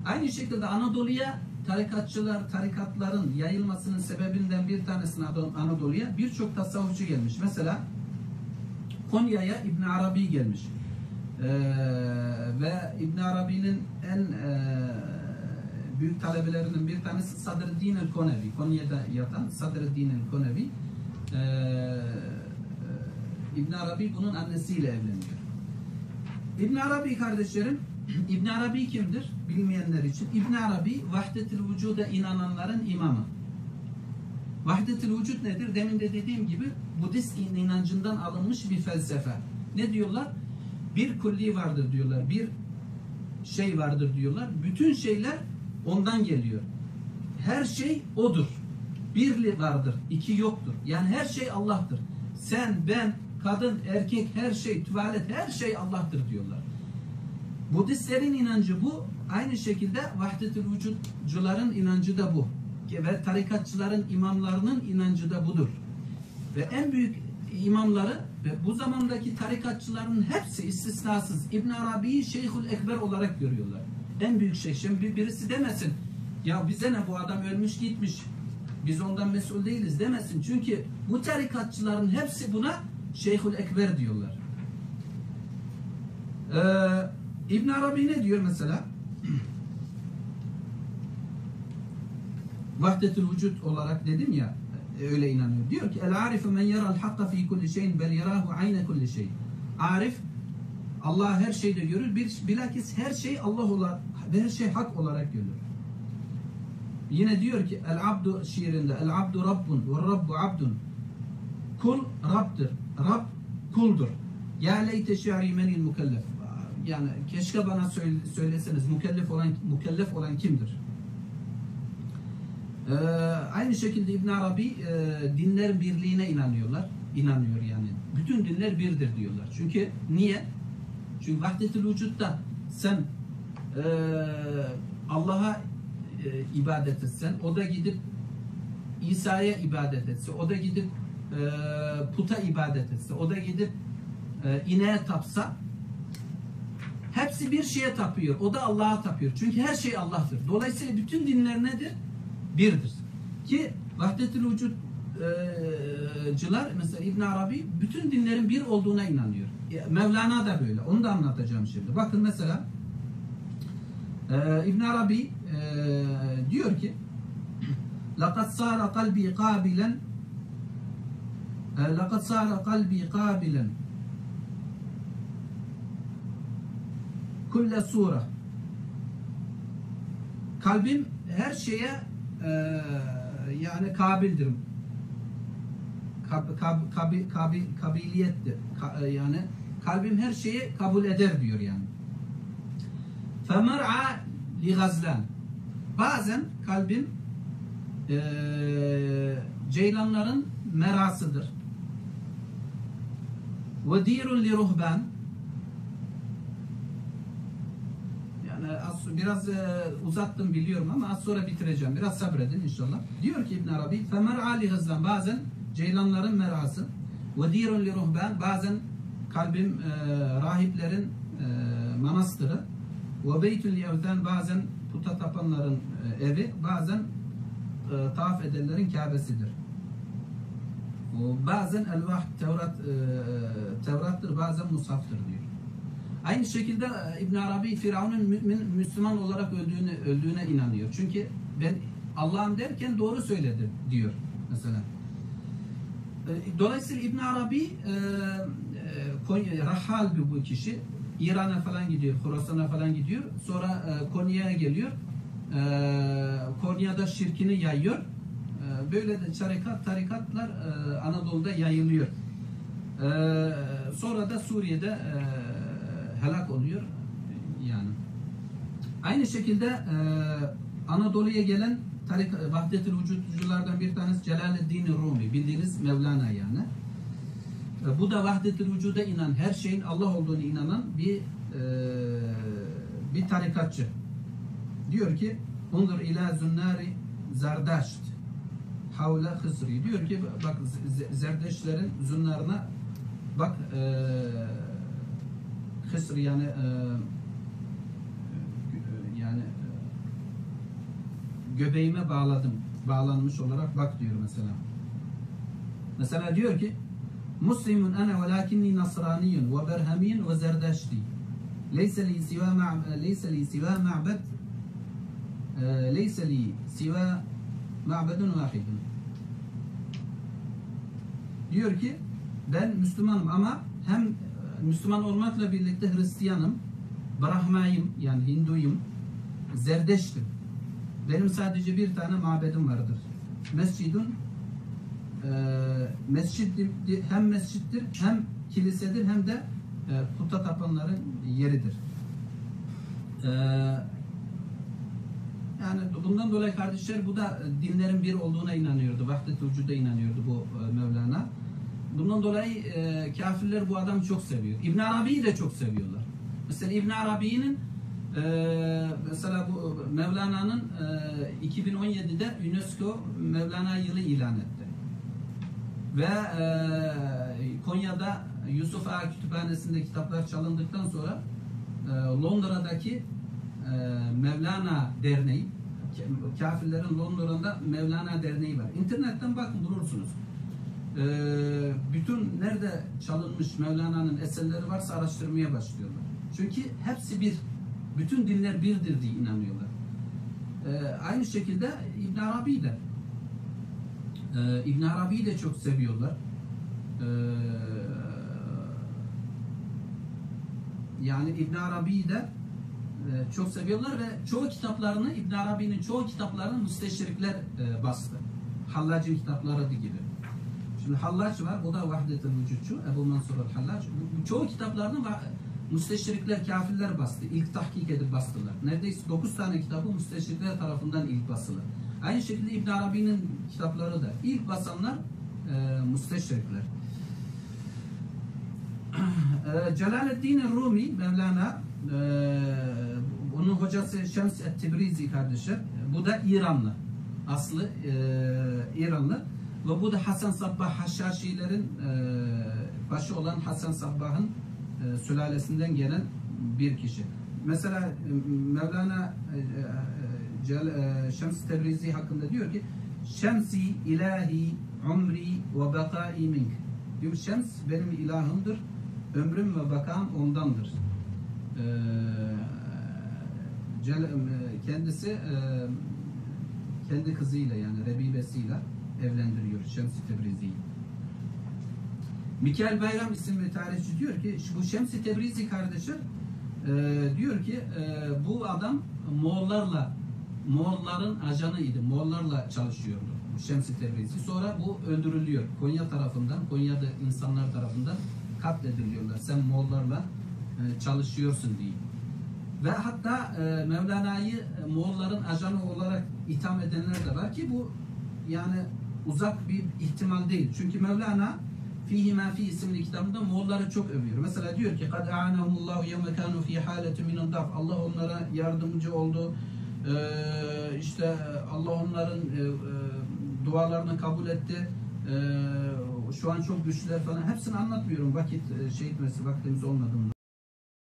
Aynı şekilde Anadolu'ya tarikatların yayılmasının sebebinden bir tanesine Anadolu'ya birçok tasavvufçu gelmiş. Mesela Konya'ya İbn Arabi gelmiş. Ve İbn Arabi'nin en büyük talebelerinden bir tanesi Sadreddin el-Konevi. Konya'da yatan Sadreddin el-Konevi. İbn Arabi bunun annesiyle evleniyor. İbn Arabi kardeşlerim, İbn Arabi kimdir? Bilmeyenler için. İbn Arabi Vahdetül Vücud'a inananların imamı. Vahdetül Vücud nedir? Demin de dediğim gibi Budist inancından alınmış bir felsefe. Ne diyorlar? Bir kulli vardır diyorlar. Bir şey vardır diyorlar. Bütün şeyler ondan geliyor. Her şey odur. Bir vardır, iki yoktur. Yani her şey Allah'tır. Sen, ben, kadın, erkek, her şey, tuvalet, her şey Allah'tır diyorlar. Budistlerin inancı bu. Aynı şekilde Vahdetül Vücudcuların inancı da bu. Ve tarikatçıların, imamlarının inancı da budur. Ve en büyük imamları ve bu zamandaki tarikatçıların hepsi istisnasız İbn Arabi'yi Şeyhül Ekber olarak görüyorlar. En büyük şey. Şimdi birisi demesin, ya bize ne, bu adam ölmüş gitmiş, biz ondan mesul değiliz demesin. Çünkü bu tarikatçıların hepsi buna Şeyhül Ekber diyorlar. İbn Arabi ne diyor mesela? Vahdetül vücut olarak dedim ya, öyle inanıyor. Diyor ki el-arifu men yera'l hakka fi kulli şeyin bel yerahu ayne kulli şey. Arif Allah her şeyde görür. Bilakis her şey Allah olarak ve her şey hak olarak görür. Yine diyor ki el-abdu şiirinde el-abdu rabbun ve rabbu abdun. Kul Rab'dır. Rab kuldur. Ya leyte şi'ri menil mükellef. Yani keşke bana söyleseniz mükellef olan kimdir? Aynı şekilde İbn Arabi dinlerin birliğine inanıyor yani. Bütün dinler birdir diyorlar. Çünkü niye? Çünkü Vahdetül Vücud'da sen Allah'a ibadet etsen, o da gidip İsa'ya ibadet etse, o da gidip puta ibadet etse, o da gidip ineğe tapsa, hepsi bir şeye tapıyor. O da Allah'a tapıyor. Çünkü her şey Allah'tır. Dolayısıyla bütün dinler nedir? Birdir. Ki Vahdetül Vücudcular mesela İbn Arabi bütün dinlerin bir olduğuna inanıyor. Mevlana da böyle. Onu da anlatacağım şimdi. Bakın mesela İbn Arabi diyor ki لَقَدْ صَارَ قَلْبِي قَابِلًا لَقَدْ صَارَ قَلْبِي قَابِلًا كُلَّ سُورَةٍ. Kalbim her şeye yani kabildir. Kabiliyettir. Yani kalbim her şeyi kabul eder diyor yani. فَمَرْعَى لِغَزْلًا. Bazen kalbim ceylanların merasıdır. وَدِيرٌ لِرُهْبًا. Yani biraz uzattım biliyorum ama az sonra bitireceğim. Biraz sabredin inşallah. Diyor ki İbn Arabi فَمَرْعَى لِغَزْلًا. Bazen ceylanların merası. وَدِيرٌ لِرُهْبًا. Bazen kalbim rahiplerin manastırı. وَبَيْتُ الْيَوْدَنْ. Bazen puta tapanların evi. Bazen tavaf edenlerin Kabe'sidir. Bazen el-Vahd Tevrat'tır, bazen Musaf'tır diyor. Aynı şekilde İbn Arabi Firavun'un Müslüman olarak öldüğüne inanıyor. Çünkü ben Allah'ım derken doğru söyledi diyor mesela. Dolayısıyla İbn Arabi rahhal bu kişi. İran'a falan gidiyor, Horasan'a falan gidiyor. Sonra Konya'ya geliyor. Konya'da şirkini yayıyor. Böyle de tarikatlar Anadolu'da yayılıyor. Sonra da Suriye'de helak oluyor. Yani aynı şekilde Anadolu'ya gelen Vahdetül Vücudculardan bir tanesi Celaleddin Rumi, bildiğiniz Mevlana yani. Bu da Vahdetül Vücud'a inan, her şeyin Allah olduğunu inanan bir tarikatçı. Diyor ki Undur ila zunnari Zerdaşt havle Hısri. Diyor ki bak Zerdeşlerin zunlarına bak, Hısri yani göbeğime bağladım. Bağlanmış olarak bak diyor mesela. Mesela diyor ki Muslimun ana velakinni nasraniyun ve berhamiyun ve zerdeşti. Leyse li siva ma'bed leyse li siva ma'bedun vahidun. Diyor ki ben Müslümanım ama hem Müslüman olmakla birlikte Hristiyanım, Brahmayım yani Hinduyum, Zerdeştim. Benim sadece bir tane mabedim vardır. Mescidun hem mescittir hem kilisedir hem de puta tapanların yeridir. Yani bundan dolayı kardeşler bu da dinlerin bir olduğuna inanıyordu. Vahdet-i vücuda inanıyordu bu Mevlana. Bundan dolayı kafirler bu adamı çok seviyor. İbn Arabi'yi de çok seviyorlar. Mesela İbn Arabi'nin mesela bu Mevlana'nın 2017'de UNESCO Mevlana yılı ilan etti. Ve Konya'da Yusuf Ağa Kütüphanesi'nde kitaplar çalındıktan sonra Londra'daki Mevlana Derneği, kafirlerin Londra'da Mevlana Derneği var. İnternetten bakın bulursunuz. Bütün nerede çalınmış Mevlana'nın eserleri varsa araştırmaya başlıyorlar. Çünkü hepsi bir. Bütün dinler birdir diye inanıyorlar. Aynı şekilde İbn Arabi de. İbn Arabi'yi de çok seviyorlar. Yani İbn Arabi'yi de çok seviyorlar ve çoğu kitaplarını, İbn Arabi'nin çoğu kitaplarını müsteşrikler bastı. Hallac'ın kitapları gibi. Şimdi Hallac var, o da Vahdet-i Vücutçu, Ebu Mansur el-Hallac. Çoğu kitaplarını müsteşrikler, kafirler bastı. İlk tahkik edip bastılar. Neredeyse 9 tane kitabı müsteşrikler tarafından ilk basılı. Aynı şekilde İbn Arabi'nin kitapları da ilk basanlar müsteşrikler. Celaleddin Rumi, Mevlana, onun hocası Şems et-Tebrizi kardeşler. Bu da İranlı. Aslı İranlı. Ve bu da Hasan Sabbah Haşhaşilerin başı olan Hasan Sabbah'ın sülalesinden gelen bir kişi. Mesela Mevlana Şems Tebrizi hakkında diyor ki Şemsi ilahi umri ve bekai mink. Diyor Şems benim ilahımdır. Ömrüm ve bakam ondandır. Kendisi kendi kızıyla yani Rebibesiyle evlendiriyor Şems-i Tebrizi'yi. Mikail Bayram isimli tarihçi diyor ki bu Şems-i Tebrizi kardeşler diyor ki bu adam Moğolların ajanıydı. Moğollarla çalışıyordu. Şems-i Tebrizi. Sonra bu öldürülüyor. Konya tarafından, Konya'da insanlar tarafından katlediliyorlar. Sen Moğollarla çalışıyorsun diye. Ve hatta Mevlana'yı Moğolların ajanı olarak itham edenler de var ki bu yani uzak bir ihtimal değil. Çünkü Mevlana Fihi ma fi isimli kitabında Moğolları çok övüyor. Mesela diyor ki kad a'anahumullahu yevme kanu fi haletin min daf. Allah onlara yardımcı oldu. İşte Allah onların dualarını kabul etti. Şu an çok güçlüler falan. Hepsini anlatmıyorum. Vakit şey etmesi, vaktimiz olmadığında.